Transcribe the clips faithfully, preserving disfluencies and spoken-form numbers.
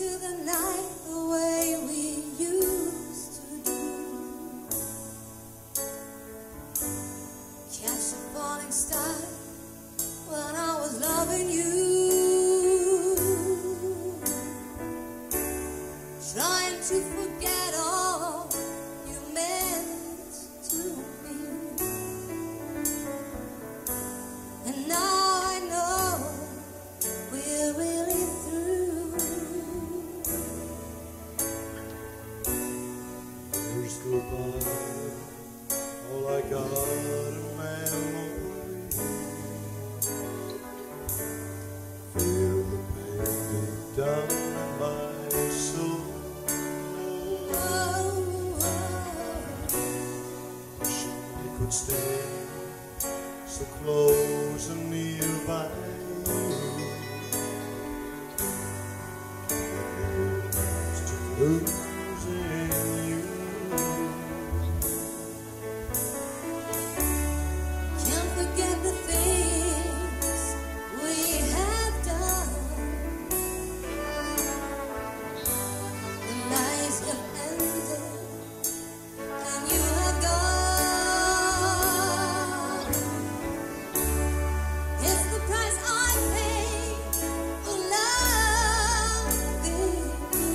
into the night the way we used to do. Catch a falling star when I was loving you, trying to forget all you meant to me. And now I know we're really through. Years go by, all I got a memory. Feel the pain deep down in my soul. Oh, oh. Wishing I could stay so close and nearby you. To losing you. Can't forget the things we have done, the nights have ended and you have gone. It's the price I pay for loving you.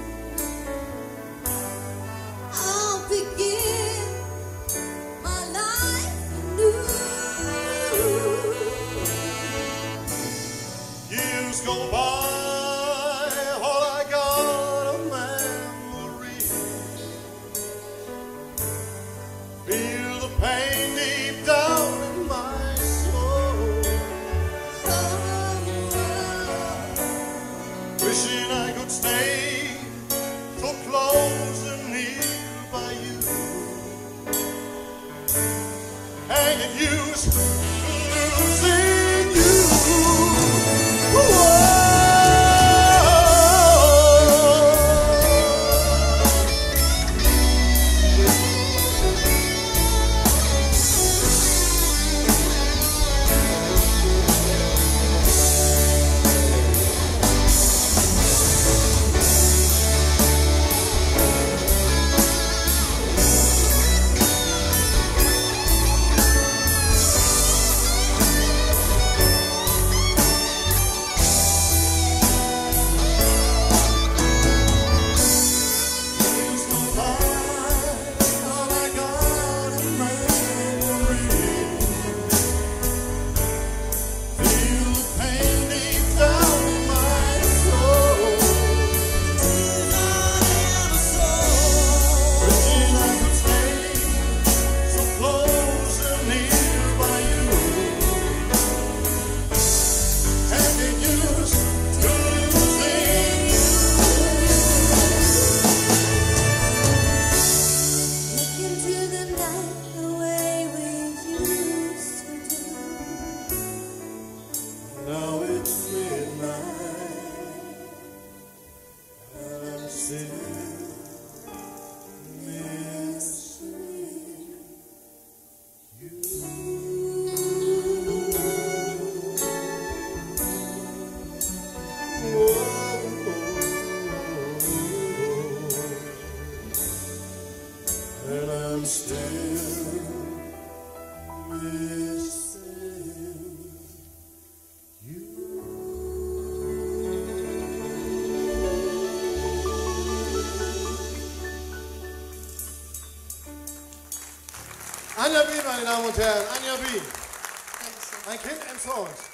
I'll begin my life anew. Years go by, all I got a memory. Feel the pain deep down in my soul. Oh, Wishing I could stay so close and near by you. Hanging used to losing you. Whoa. All I got a memory. Feel the pain deep down in my soul. Wishing I could stay so close and near by you. Hanging used to losing you. look into the night the way we used to do. Now it's midnight and I'm still missing you. Whoa. And I'm still missing you. Anja B, meine Damen und Herren, Anja B. Ein Kind entthront.